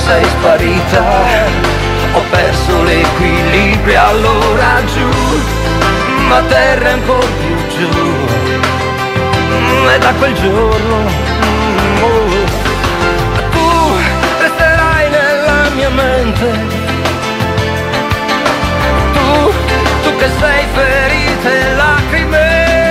sei sparita, ho perso l'equilibrio, allora giù, ma terra ancora più giù, e da quel giorno tu resterai nella mia mente. Tu che sei ferita e lacrime,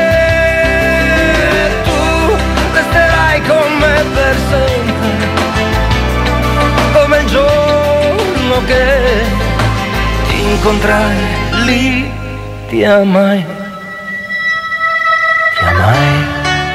tu resterai con me per sempre, come il giorno che ti incontrai lì, ti amai, ti amai.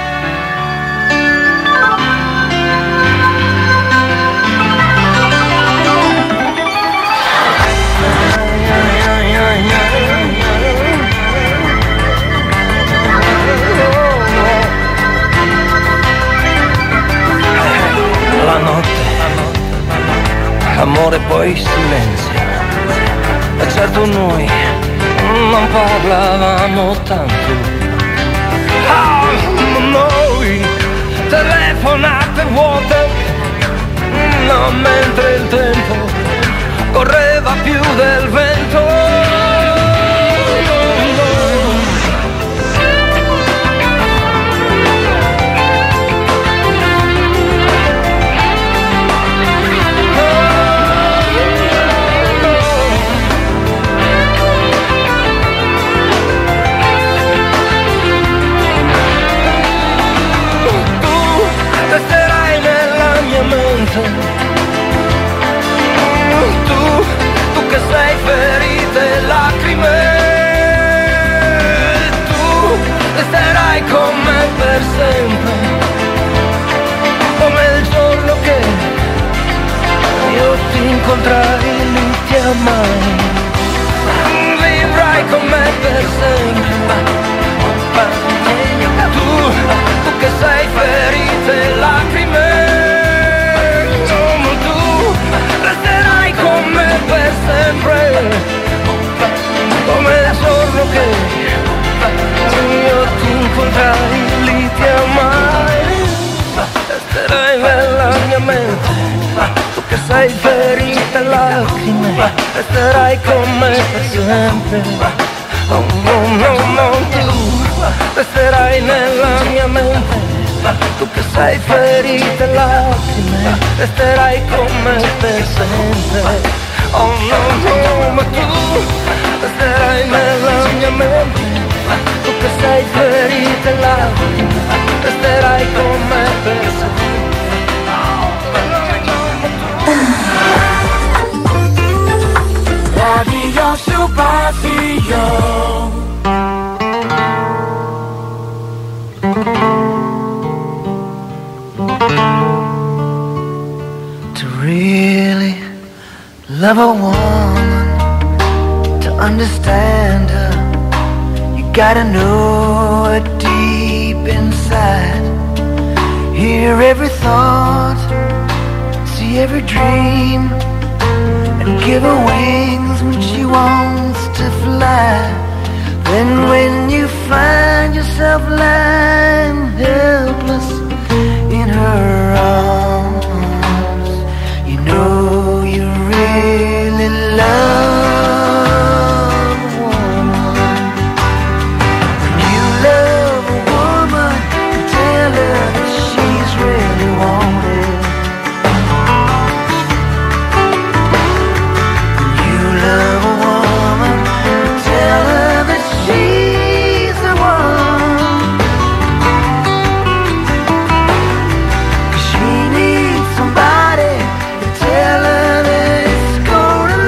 La notte, amore poi silenzio, e certo noi non parlavamo tanto. Noi telefonate vuote, no, mentre il tempo correva più del vento. Tu che sei ferita e lacrime, tu resterai con me per sempre, come il giorno che io ti incontrai, lì ti amai, vivrai con me per sempre. Tu che sei ferita e lacrime, resterai con me per sempre, come il giorno che io ti incontrai, lì ti amai, resterai nella mia mente. Tu che sei ferita e lacrime, resterai con me per sempre. Oh no, no, no, tu resterai nella mia mente. Tu che sei ferita e lacrime, resterai con me per sempre. Oh no, no, ma tu resterai nella mia mente. Tu che sei ferita e lacrime, resterai con me per sempre. Radio Subasio. To really love a woman, to understand her, you gotta know her deep inside. Hear every thought, see every dream, and give her wings when she wants to fly. Then when you find yourself lying helpless in her arms, you know you really love a woman. When you love a woman, you tell her that she's really wanted. When you love a woman, you tell her that she's the one. 'Cause she needs somebody to tell her that it's gonna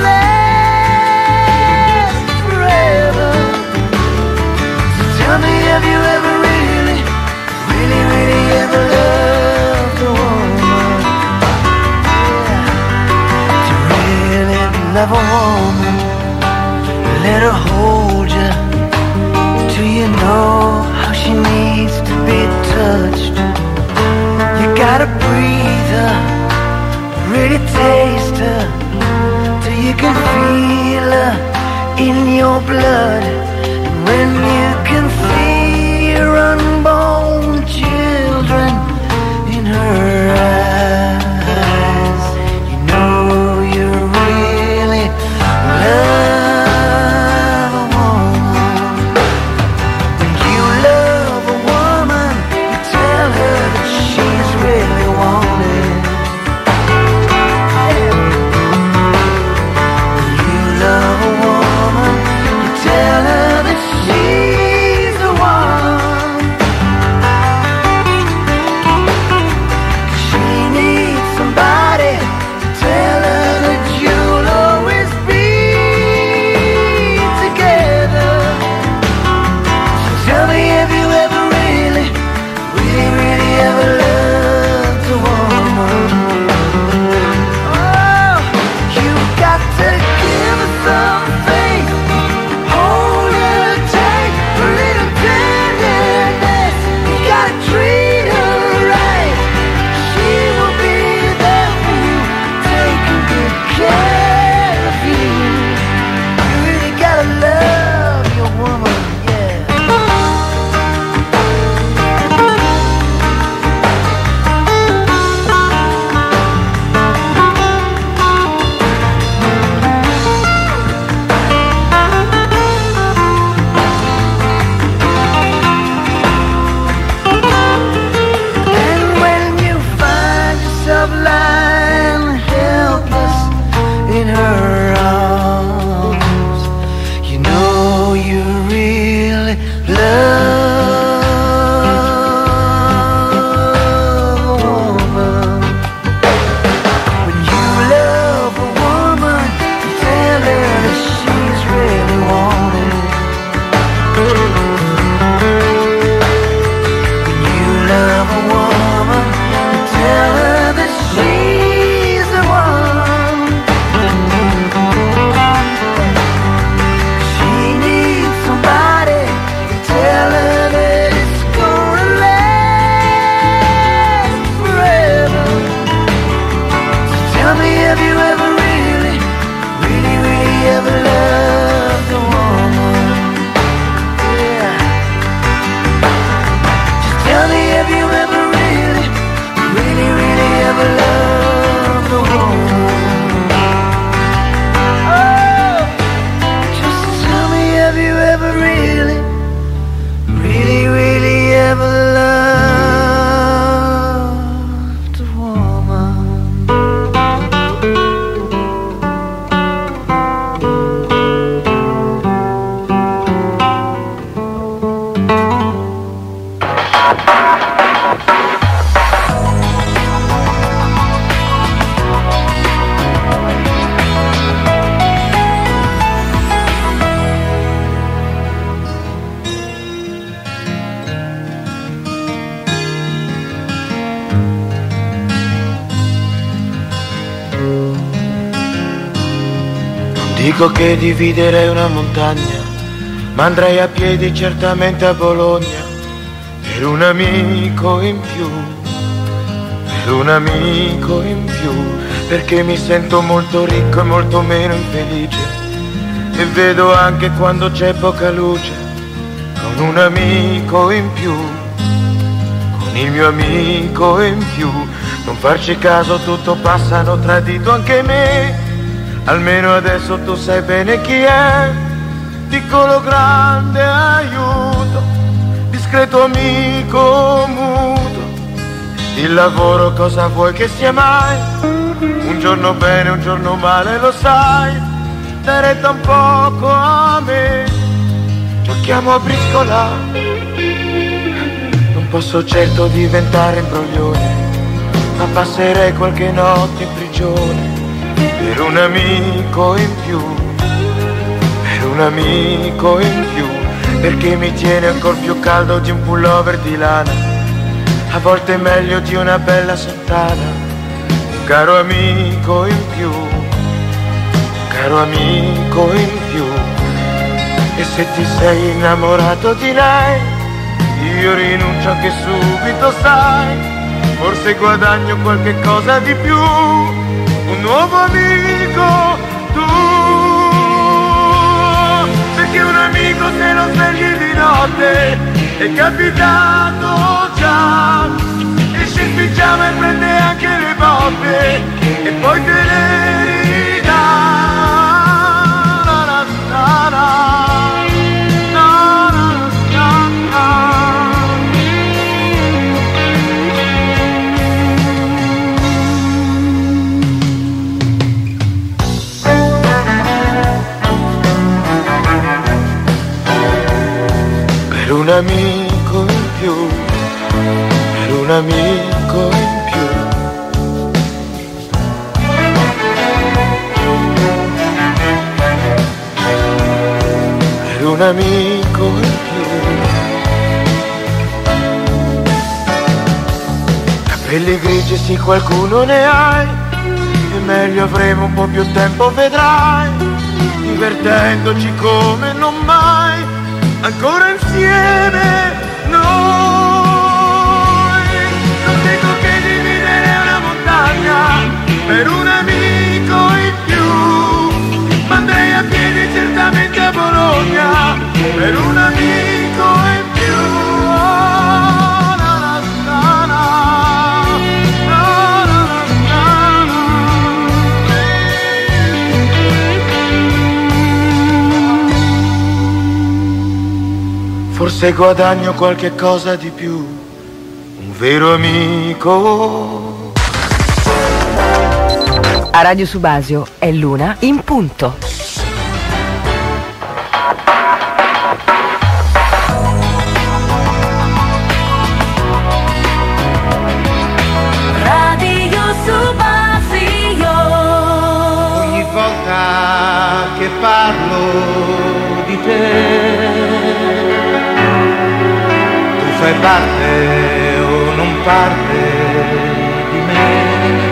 last forever. So tell me, have you ever really, really, really ever loved a woman? Yeah. To really love a woman, let her hold you till you know how she needs to be touched. You gotta breathe her, really taste her, till you can feel her in your blood. And when you can see your unborn children in her eyes, you know Dico che dividerei una montagna, ma andrei a piedi certamente a Bologna, per un amico in più, per un amico in più, perché mi sento molto ricco e molto meno infelice, e vedo anche quando c'è poca luce, con un amico in più, con il mio amico in più. Non farci caso, tutto passa, hanno tradito anche me. Almeno adesso tu sai bene chi è, piccolo grande aiuto, discreto amico muto. Il lavoro cosa vuoi che sia mai? Un giorno bene, un giorno male, lo sai, dai retta un poco a me. Giochiamo a briscola, non posso certo diventare imbroglione, ma passerei qualche notte in prigione per un amico in più, per un amico in più, perché mi tiene ancora più caldo di un pullover di lana, a volte meglio di una bella sottana. Un caro amico in più, un caro amico in più. E se ti sei innamorato di lei, io rinuncio anche subito, sai, forse guadagno qualche cosa di più, un nuovo amico tu, perché un amico se lo svegli di notte è capitato già, esce in pigiama e prende anche le botte e poi te le ridà. Per un amico in più, per un amico in più. Per un amico in più. Capelli grigi sì qualcuno ne hai, e meglio avremo un po' più tempo vedrai, divertendoci come non mai, ancora insieme noi. Non dico che dividere una montagna per un amico in più, ma andrei a piedi certamente a Bologna per un amico in più. Oh, na, na, na, na. Na, na, na, na. Forse guadagno qualche cosa di più, un vero amico. A Radio Subasio è l'una in punto. Radio Subasio. Ogni volta che parlo di te, fai parte o non parte di me.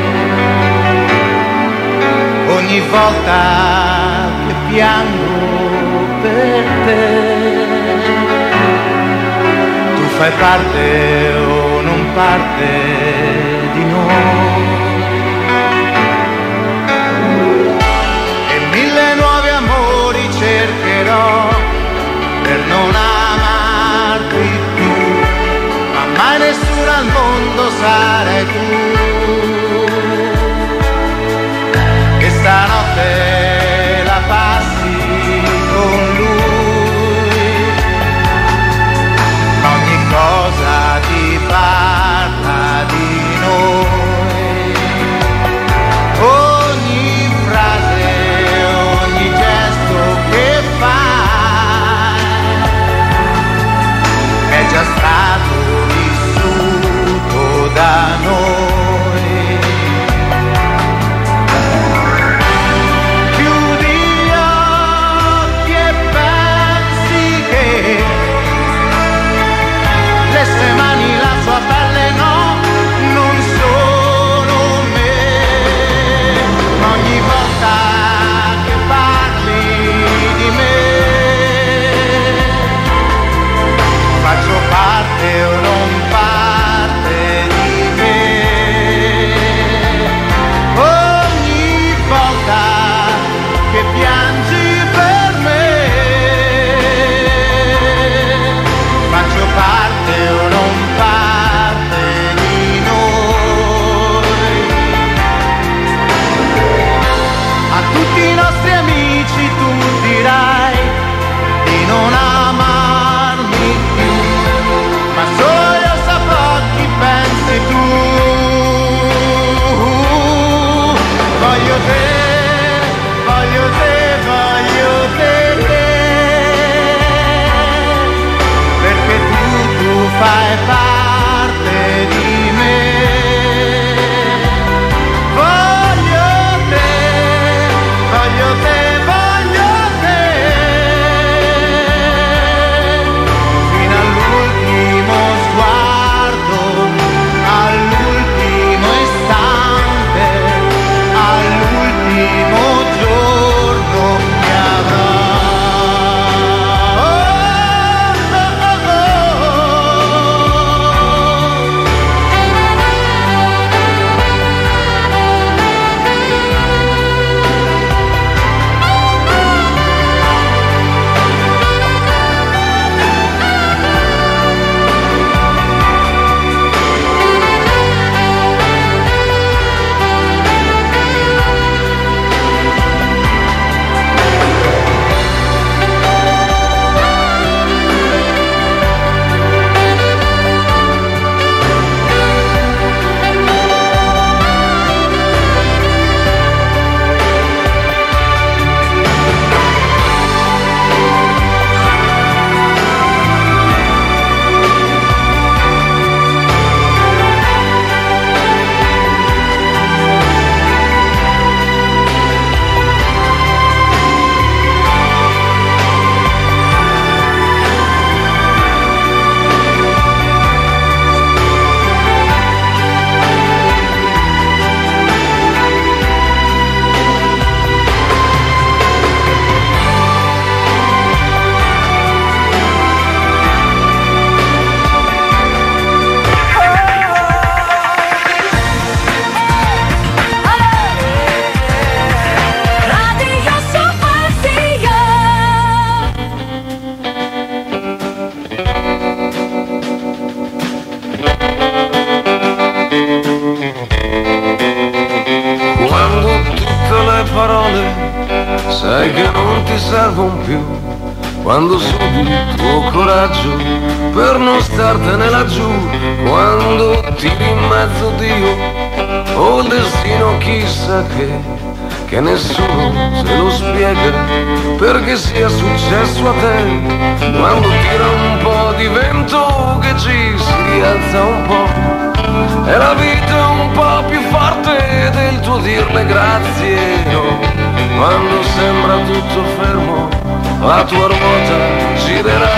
Ogni volta che piango per te, tu fai parte o non parte di noi. E mille nuovi amori cercherò per non amarti più, ma nessuno al mondo sarai tu. E stanotte la passi con lui, ma ogni cosa ti parla di noi. Ogni frase, ogni gesto che fai è già stato da noi. sai che non ti servono più quando sudi il tuo coraggio per non startene laggiù, quando tiri in mezzo Dio o il destino chissà che nessuno se lo spiega perché sia successo a te, quando tira un po' di vento che ci si rialza un po' e la vita è un po' più forte del tuo dirle grazie, no? Quando sembra tutto fermo la tua ruota girerà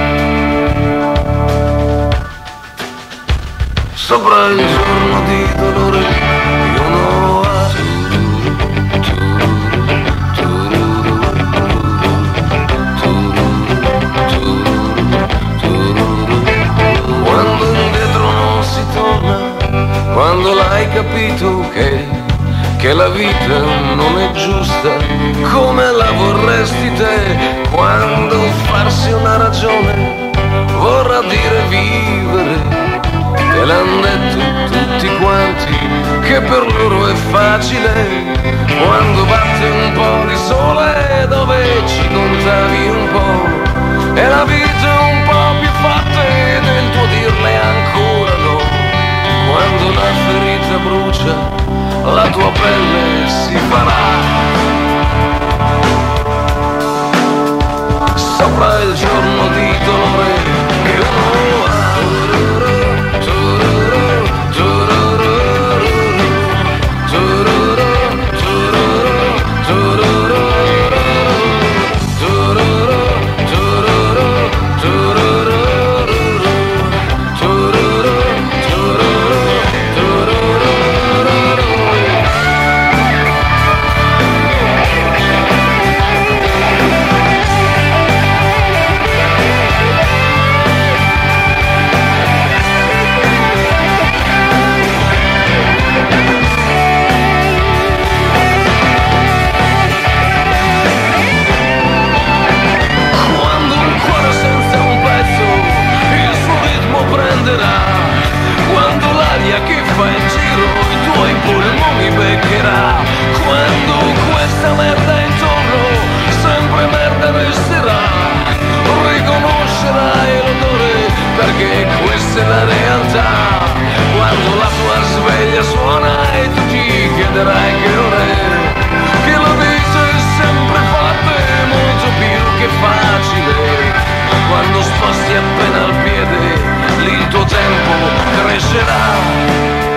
sopra il giorno di dolore di uno quando indietro non si torna, quando l'hai capito che la vita non è giusta come la vorresti te, quando farsi una ragione vorrà dire vivere, te l'han detto tutti quanti che per loro è facile, quando batte un po' di sole dove ci contavi un po' e la vita è un po' più forte del tuo dirle ancora no, quando la ferita brucia la tua pelle si farà sopra il giorno di dolore che uno ha. Quando l'aria che fa in giro i tuoi polmoni beccherà, quando questa merda intorno sempre merda resterà, riconoscerai l'odore perché questa è la realtà, quando la tua sveglia suona e tu ti chiederai che ora è, che la vita è sempre fatta e molto più che facile, quando sposti appena il piede lì il tuo tempo crescerà.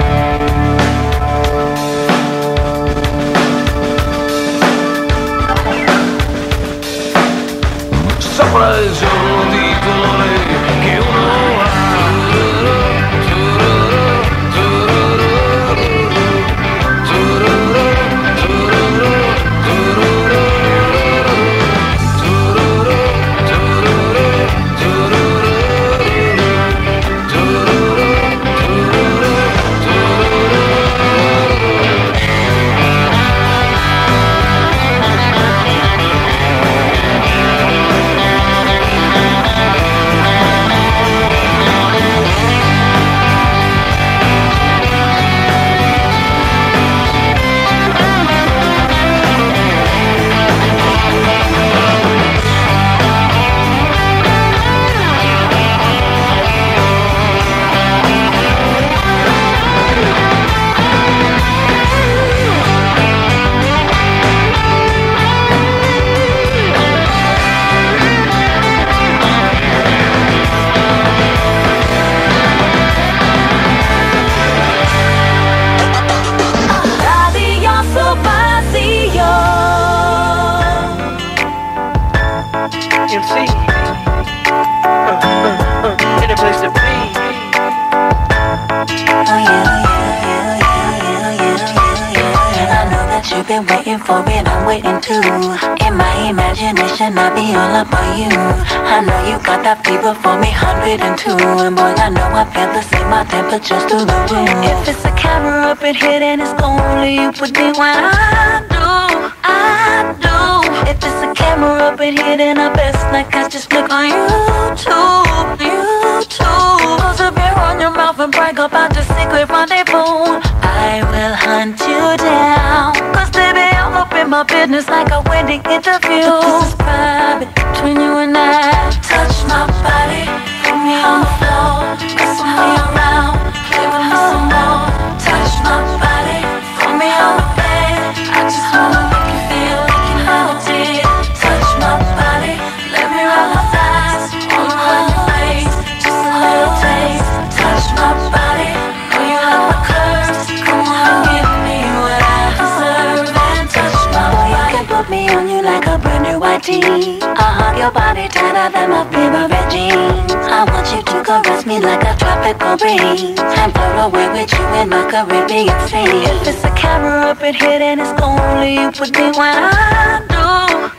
Sopra il giorno di dolore che uno ha. Been waiting for it, I'm waiting too. In my imagination, I'll be all up on you. I know you got that fever for me, 102. And boy, I know I feel the same, my temperature's through the roof. If it's a camera up in here, then it's only you put me when I do. If it's a camera up in here, then I best not catch this flick on YouTube. Close up here on your mouth and brag about the secret rendezvous. I will hunt you down, 'cause baby, I'm up in my business like a winner. wedding interview. But this is private between you and I. Touch my body, put me on the floor, mess me around, play with me some more. Touch my body, put me on the bed. I just wanna make you feel like you never did. Touch my body, let me rub my thighs, all around your waist, just a little taste. Touch my body, know you have my curves. Come on, give me what I deserve and touch my body. You can put me on you like a brand new white tee. I'll hug your body tighter than my favorite jeans. I want you to caress me like a tropical breeze and float away with you in my Caribbean sea. If it's a camera up in here, then it's only you put me when I do.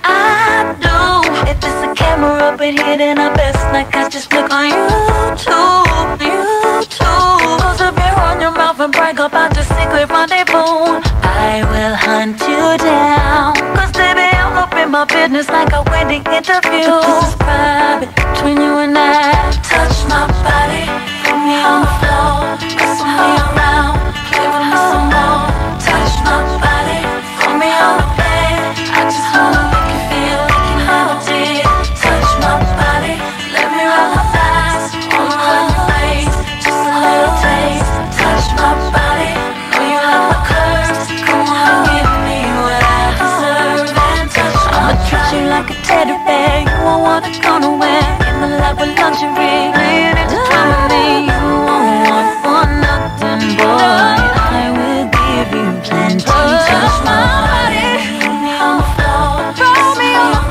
If it's a camera up in here, then I best not catch just look on YouTube. Close up here on your mouth and brag about your secret rendezvous. I will hunt you down, cause baby I'm up in my business like a wedding interview. But this is private between you and I. Touch my body, put me on the floor, mess me around, play with me some more. Touch my body, put me on the bed. I just wanna make you feel like you never did. Touch my body, let me rub my thighs, all around your waist, just a little taste. Touch my body, know you have my curves. Come on, give me what I deserve and touch my I'ma treat you like a teddy bear, you won't wanna go nowhere. In the lap with lingerie, laying it to come with me. You won't want for nothing, boy. I will give you plenty. Touch my body, put me on the floor, throw me on the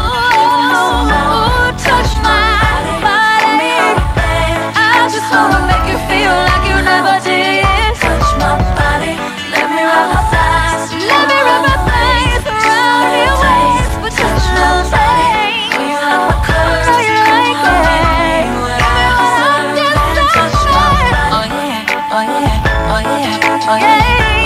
floor. Touch my body, I just wanna make you feel like you never did. Touch my body, let me rub my thighs, let me rub my thighs around your waist, but just a little taste. You have my curves, know you like it. Touch my body, oh yeah, oh yeah, oh yeah, oh yeah.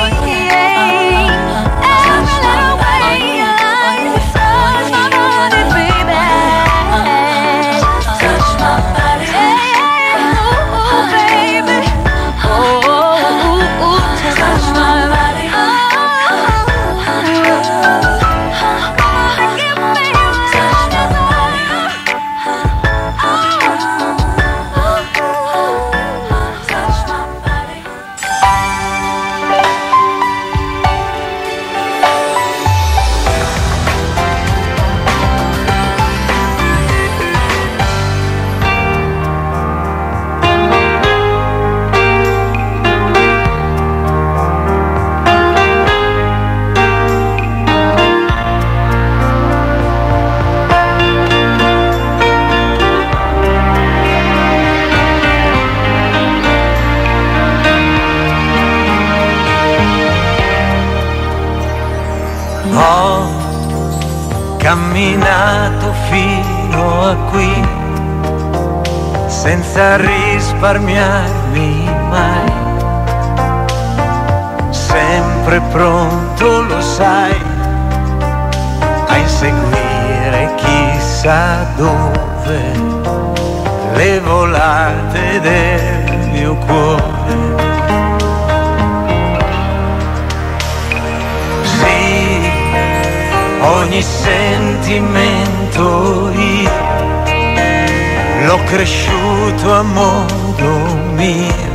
Camminato fino a qui senza risparmiarmi mai, sempre pronto, lo sai, a inseguire chissà dove le volate del mio cuore. Ogni sentimento io l'ho cresciuto a modo mio,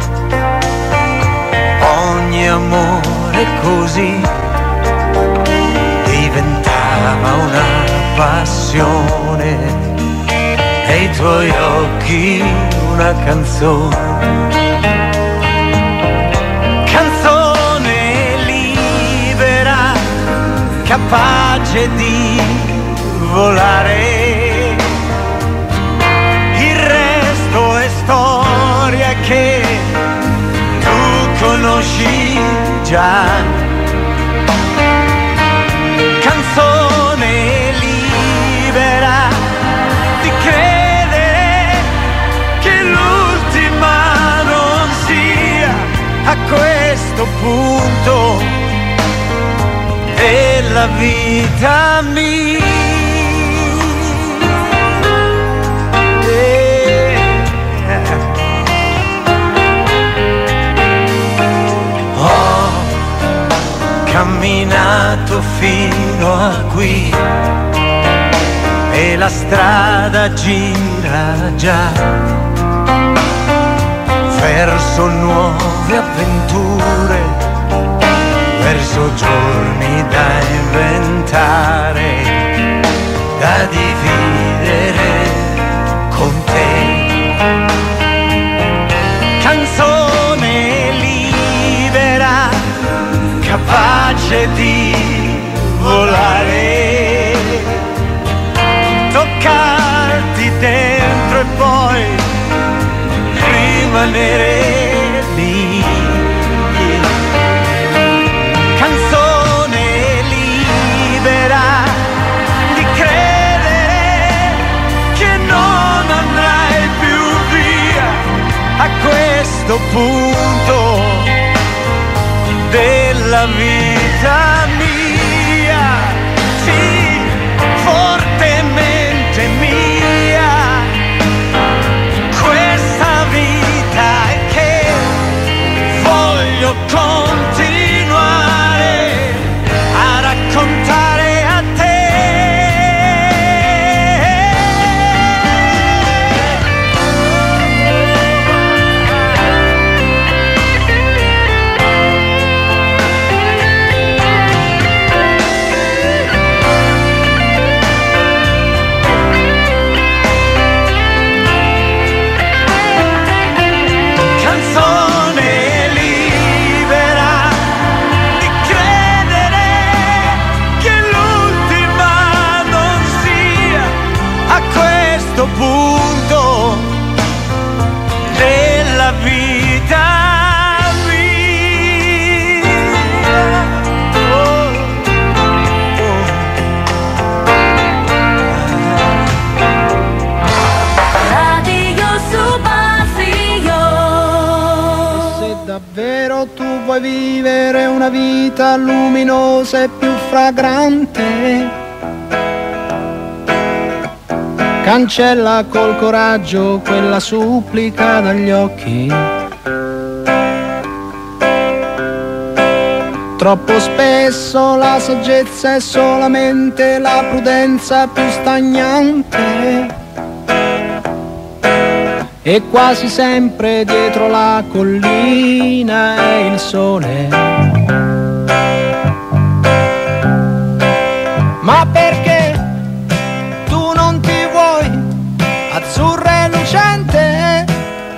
ogni amore così diventava una passione e i tuoi occhi una canzone. Capace di volare, il resto è storia che tu conosci già. Canzone libera di credere che l'ultima non sia a questo punto della vita mia. Ho camminato fino a qui e la strada gira già verso nuove avventure, verso giorni da inventare, da dividere con te. Canzone libera, capace di volare, toccarti dentro e poi rimanere lì. Canzone libera di credere che non andrai più via a questo punto della vita mia, sì, fortemente mia, questa vita che voglio continuare a raccontare a te. Punto della vita mia. Radio Subasio. Se davvero tu vuoi vivere una vita luminosa e più fragrante, cancella col coraggio quella supplica dagli occhi. Troppo spesso la saggezza è solamente la prudenza più stagnante, e quasi sempre dietro la collina è il sole. Ma perché azzurra e lucente?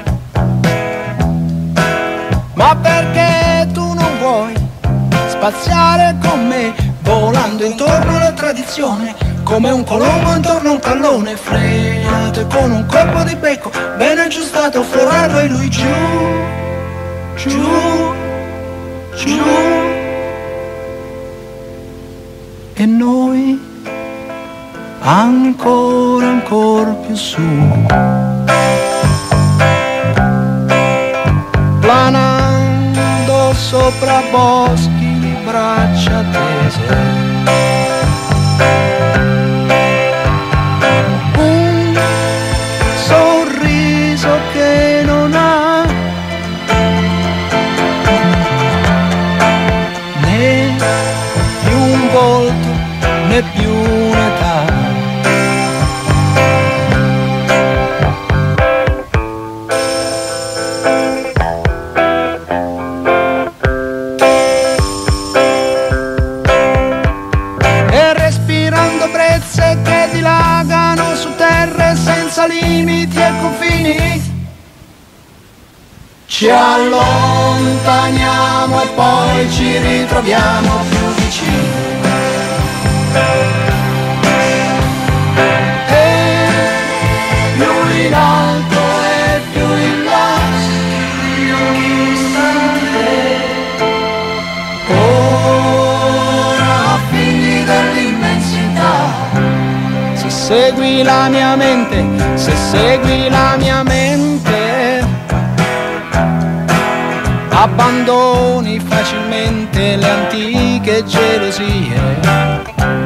Ma perché tu non vuoi spaziare con me, volando intorno alla tradizione, come un colombo intorno a un pallone, frenato e con un colpo di becco ben aggiustato, Floraro e lui giù, giù, giù, e noi ancora più su, planando sopra boschi di braccia tese. Un sorriso che non ha né più un volto né più un'età. Limiti e confini, ci allontaniamo e poi ci ritroviamo più vicini. E più in alto e più in basso, ora figli dell'immensità. Se segui la mia mente, se segui la mia mente, abbandoni facilmente le antiche gelosie.